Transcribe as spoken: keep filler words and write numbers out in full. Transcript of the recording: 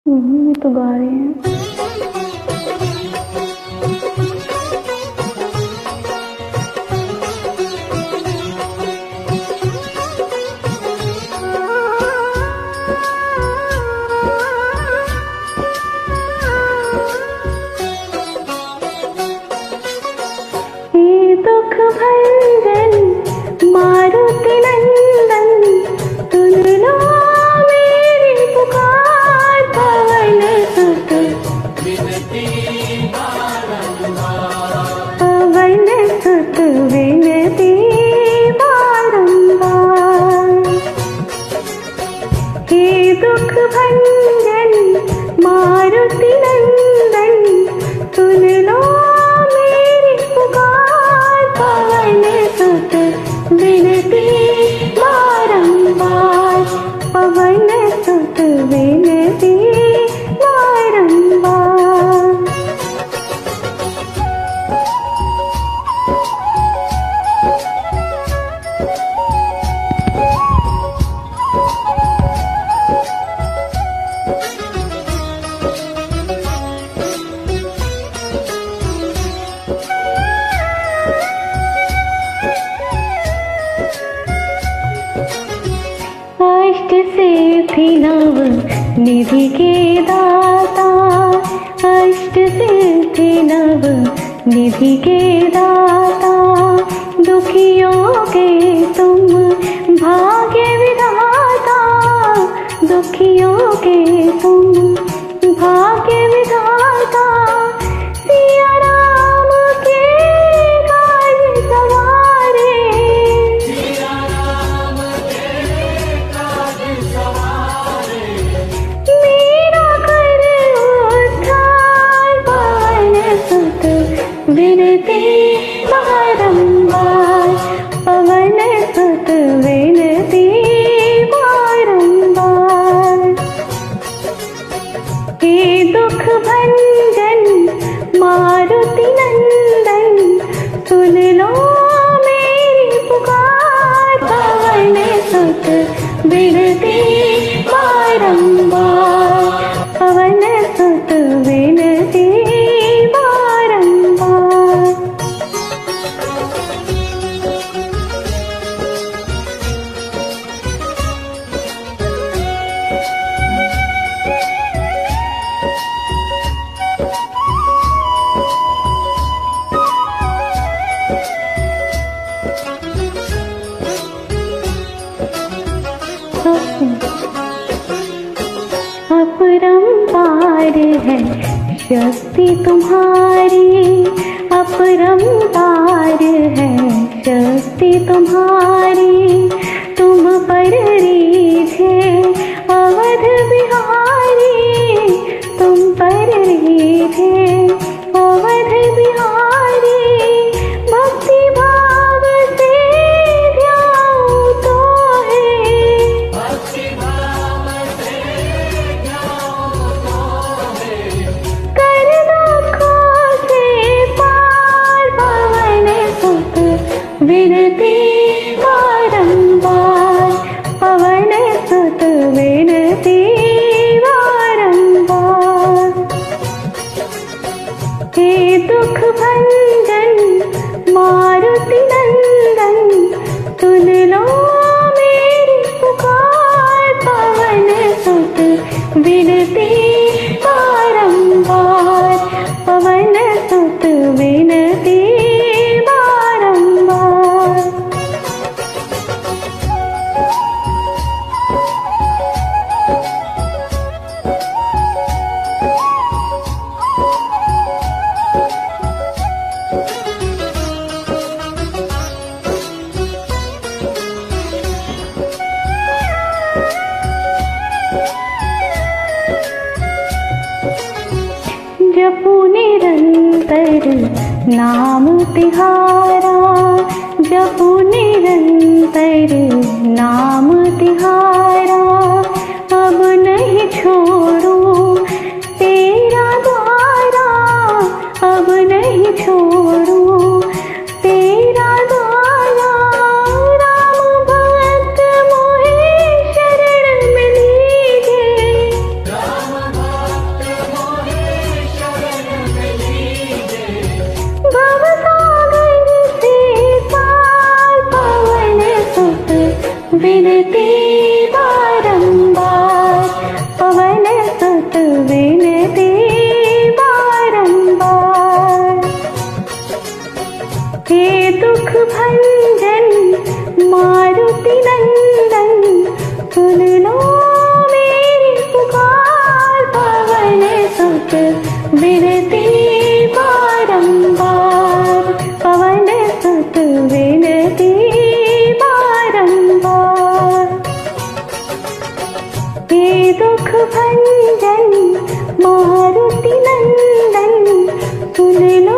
ये तो गा रहे हैं। दुख भंजन मारुति नंदन, सुन लो मेरी पुकार, पवन सुत विनती बारंबार, पवन सुत विनती बारंबार। हे दुख भंजन मारुति नंदन, सुन लो विनती बारंबार, पवन सुत विनती बारंबार। अष्ट सिद्धि नव निधि के दाता, अष्ट सिद्धि नव निधि के दाता, दुखियों के तुम भाग्य विधाता, दुखियों के तुम भाग्य विधाता। सिया राम के काज सवारे, सिया राम के काज सवारे, मेरा कर उद्धार, पवन सुत विनती बारंबार, पवन सुत विनती बारंबार। हे दुख भंजन मारुति नंदन, सुन लो मेरी पुकार, पवन सुत विनती बारंबार, पवन सुत विनती बारंबार। अपरंपार है शक्ति तुम्हारी, अपरंपार है शक्ति तुम्हारी, तुम पर रीझे अवध बिहारी, तुम पर रीझे अवध बिहारी। भक्ति भाव से ध्याऊं तो है, भक्ति भाव से ध्याऊं तो है, कर दुखों से पार, पवन सुत विनती बारंबार, पवन सुत विनती बारंबार। हे दुख भंजन मारुति नंदन, सुन लो मेरी पुकार, पवन सुत विनती बारंबार, पवन सुत विनती बारंबार। जपू निरंतर नाम तिहारा, जपू निरंतर नाम तिहारा, अब नहीं छोड़ूं तेरा द्वारा, अब नहीं छोड़ूं तेरा द्वारा। राम भक्त मोहे शरण में लीजे, राम भक्त हे दुख भंजन मारुति नंदन, सुन लो